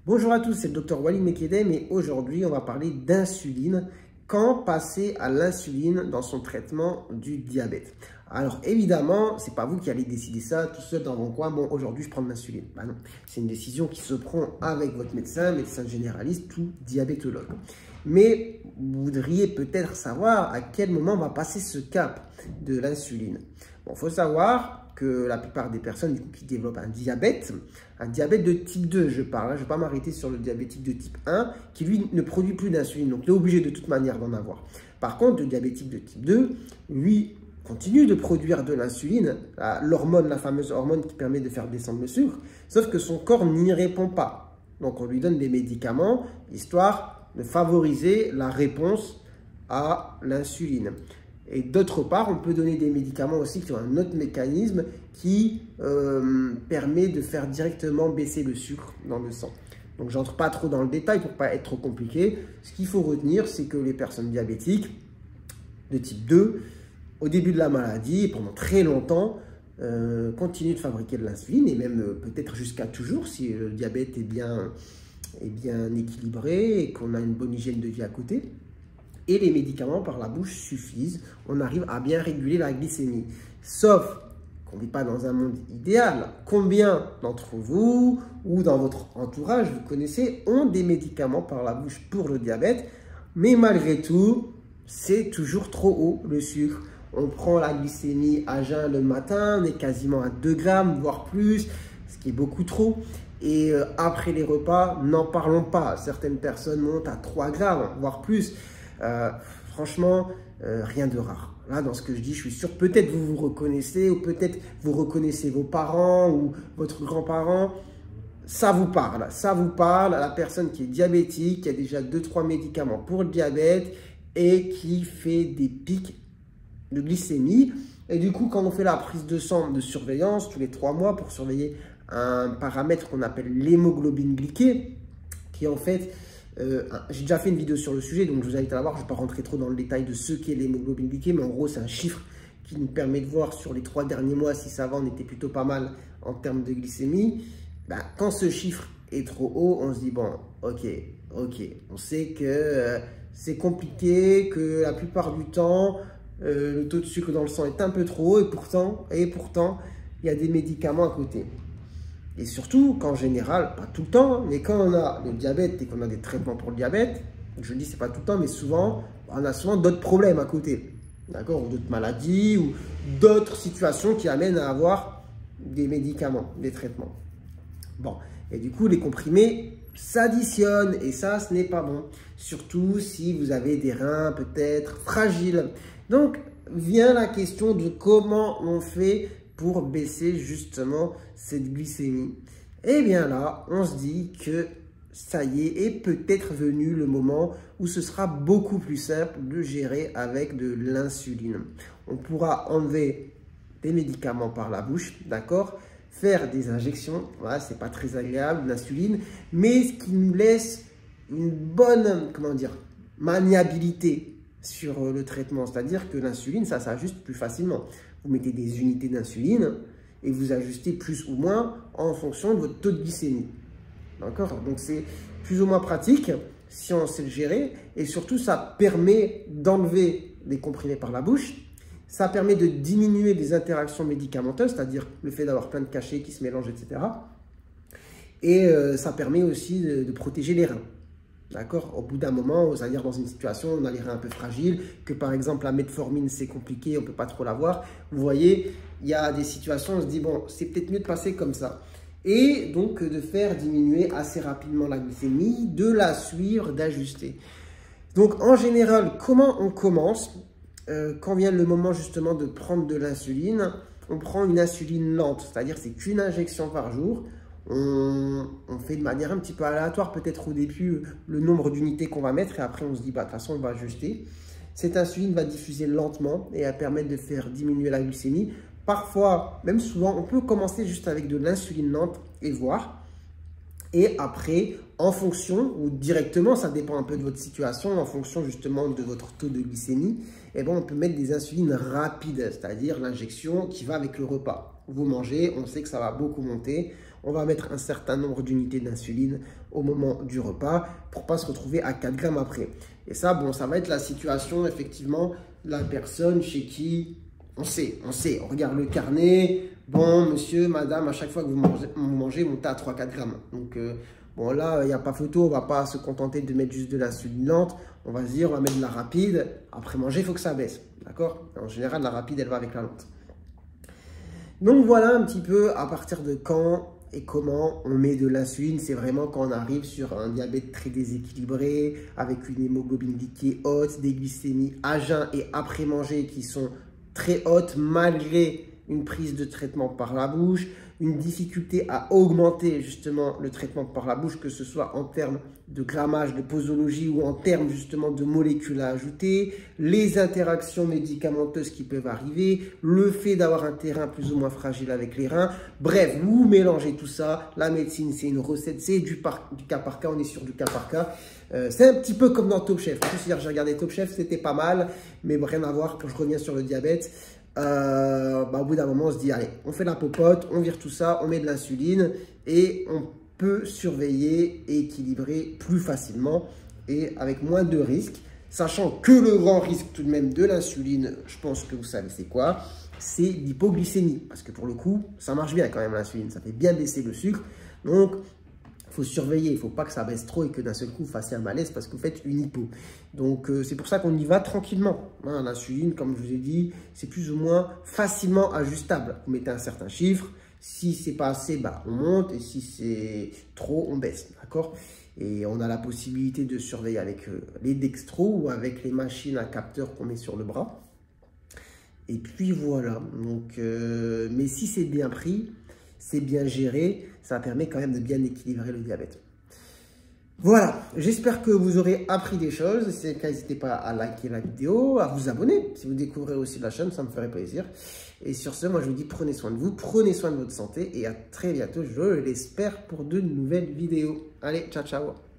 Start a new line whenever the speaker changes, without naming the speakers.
Bonjour à tous, c'est le docteur Walid Mekedem et aujourd'hui on va parler d'insuline. Quand passer à l'insuline dans son traitement du diabète? Alors évidemment, c'est pas vous qui allez décider ça tout seul dans vos coins. Bon, aujourd'hui je prends de l'insuline. Bah non, c'est une décision qui se prend avec votre médecin généraliste ou diabétologue. Mais vous voudriez peut-être savoir à quel moment on va passer ce cap de l'insuline. Bon, il faut savoir que la plupart des personnes qui développent un diabète de type 2, je parle, je ne vais pas m'arrêter sur le diabétique de type 1, qui lui ne produit plus d'insuline, donc il est obligé de toute manière d'en avoir. Par contre, le diabétique de type 2, lui, continue de produire de l'insuline, l'hormone, la fameuse hormone qui permet de faire descendre le sucre, sauf que son corps n'y répond pas. Donc on lui donne des médicaments, histoire de favoriser la réponse à l'insuline. Et d'autre part, on peut donner des médicaments aussi qui ont un autre mécanisme qui permet de faire directement baisser le sucre dans le sang. Donc, j'entre pas trop dans le détail pour pas être trop compliqué. Ce qu'il faut retenir, c'est que les personnes diabétiques de type 2, au début de la maladie et pendant très longtemps, continuent de fabriquer de l'insuline et même peut-être jusqu'à toujours si le diabète est bien équilibré et qu'on a une bonne hygiène de vie à côté. Et les médicaments par la bouche suffisent. On arrive à bien réguler la glycémie. Sauf qu'on ne vit pas dans un monde idéal. Combien d'entre vous ou dans votre entourage, vous connaissez, ont des médicaments par la bouche pour le diabète, mais malgré tout, c'est toujours trop haut le sucre. On prend la glycémie à jeun le matin, on est quasiment à 2 grammes, voire plus, ce qui est beaucoup trop. Et après les repas, n'en parlons pas. Certaines personnes montent à 3 grammes, voire plus. Franchement, rien de rare. Là, dans ce que je dis, je suis sûr, peut-être vous vous reconnaissez, ou peut-être vous reconnaissez vos parents ou votre grand-parent. Ça vous parle, à la personne qui est diabétique, qui a déjà 2-3 médicaments pour le diabète et qui fait des pics de glycémie. Et du coup, quand on fait la prise de sang de surveillance tous les 3 mois pour surveiller un paramètre qu'on appelle l'hémoglobine glyquée, qui en fait... j'ai déjà fait une vidéo sur le sujet, donc je vous invite à la voir. Je ne vais pas rentrer trop dans le détail de ce qu'est l'hémoglobine glyquée, mais en gros, c'est un chiffre qui nous permet de voir sur les 3 derniers mois si ça va, on était plutôt pas mal en termes de glycémie. Ben, quand ce chiffre est trop haut, on se dit, bon, ok, on sait que c'est compliqué, que la plupart du temps, le taux de sucre dans le sang est un peu trop haut, et pourtant, il y a des médicaments à côté. Et surtout qu'en général, pas tout le temps, mais quand on a le diabète et qu'on a des traitements pour le diabète, je dis c'est pas tout le temps, mais souvent, on a souvent d'autres problèmes à côté, d'accord, ou d'autres maladies, ou d'autres situations qui amènent à avoir des médicaments, des traitements. Bon, et du coup, les comprimés s'additionnent, et ça, ce n'est pas bon. Surtout si vous avez des reins peut-être fragiles. Donc, vient la question de comment on fait pour baisser justement cette glycémie. Et bien là, on se dit que ça y est peut-être venu le moment où ce sera beaucoup plus simple de gérer avec de l'insuline. On pourra enlever des médicaments par la bouche, d'accord, faire des injections, voilà, c'est pas très agréable l'insuline, mais ce qui nous laisse une bonne, comment dire, maniabilité sur le traitement, c'est-à-dire que l'insuline, ça s'ajuste plus facilement. Vous mettez des unités d'insuline et vous ajustez plus ou moins en fonction de votre taux de glycémie. D'accord? Donc, c'est plus ou moins pratique si on sait le gérer. Et surtout, ça permet d'enlever des comprimés par la bouche. Ça permet de diminuer des interactions médicamenteuses, c'est-à-dire le fait d'avoir plein de cachets qui se mélangent, etc. Et ça permet aussi de protéger les reins. D'accord? Au bout d'un moment, c'est-à-dire dans une situation où on a les reins un peu fragiles, que par exemple la metformine c'est compliqué, on ne peut pas trop l'avoir. Vous voyez, il y a des situations où on se dit, bon, c'est peut-être mieux de passer comme ça. Et donc de faire diminuer assez rapidement la glycémie, de la suivre, d'ajuster. Donc en général, comment on commence? Quand vient le moment justement de prendre de l'insuline, on prend une insuline lente, c'est-à-dire c'est qu'une injection par jour. On fait de manière un petit peu aléatoire, peut-être au début, le nombre d'unités qu'on va mettre et après on se dit, bah, de toute façon, on va ajuster. Cette insuline va diffuser lentement et va permettre de faire diminuer la glycémie. Parfois, même souvent, on peut commencer juste avec de l'insuline lente et voir. Et après, en fonction ou directement, ça dépend un peu de votre situation, en fonction justement de votre taux de glycémie, eh ben, on peut mettre des insulines rapides, c'est-à-dire l'injection qui va avec le repas. Vous mangez, on sait que ça va beaucoup monter. on va mettre un certain nombre d'unités d'insuline au moment du repas pour ne pas se retrouver à 4 grammes après. Et ça, bon, ça va être la situation, effectivement, la personne chez qui on sait, on regarde le carnet, bon, monsieur, madame, à chaque fois que vous mangez, montez à 3-4 grammes. Donc, bon, là, il n'y a pas photo, on ne va pas se contenter de mettre juste de l'insuline lente. On va se dire, on va mettre de la rapide. Après manger, il faut que ça baisse. D'accord? En général, la rapide, elle va avec la lente. Donc, voilà un petit peu à partir de quand et comment on met de l'insuline. C'est vraiment quand on arrive sur un diabète très déséquilibré, avec une hémoglobine glycée haute, des glycémies à jeun et après manger qui sont très hautes malgré une prise de traitement par la bouche, une difficulté à augmenter justement le traitement par la bouche, que ce soit en termes de grammage, de posologie ou en termes justement de molécules à ajouter, les interactions médicamenteuses qui peuvent arriver, le fait d'avoir un terrain plus ou moins fragile avec les reins. Bref, vous mélangez tout ça. La médecine, c'est une recette, c'est du cas par cas, on est sur du cas par cas. C'est un petit peu comme dans Top Chef. C'est-à-dire, j'ai regardé Top Chef, c'était pas mal, mais rien à voir quand je reviens sur le diabète. Au bout d'un moment, on se dit, allez, on fait la popote, on vire tout ça, on met de l'insuline et on peut surveiller et équilibrer plus facilement et avec moins de risques, sachant que le grand risque tout de même de l'insuline, je pense que vous savez c'est quoi, c'est l'hypoglycémie. Parce que pour le coup, ça marche bien quand même l'insuline, ça fait bien baisser le sucre. Donc, il faut surveiller, il ne faut pas que ça baisse trop et que d'un seul coup vous fassiez un malaise parce que vous faites une hypo. Donc c'est pour ça qu'on y va tranquillement. Hein, l'insuline, comme je vous ai dit, c'est plus ou moins facilement ajustable. Vous mettez un certain chiffre, si c'est pas assez, bah, on monte et si c'est trop, on baisse. D'accord? Et on a la possibilité de surveiller avec les dextros ou avec les machines à capteurs qu'on met sur le bras. Et puis voilà. Donc, mais si c'est bien pris, c'est bien géré, ça permet quand même de bien équilibrer le diabète. Voilà, j'espère que vous aurez appris des choses. Si c'est le cas, n'hésitez pas à liker la vidéo, à vous abonner. Si vous découvrez aussi la chaîne, ça me ferait plaisir. Et sur ce, moi je vous dis prenez soin de vous, prenez soin de votre santé et à très bientôt, je l'espère, pour de nouvelles vidéos. Allez, ciao, ciao.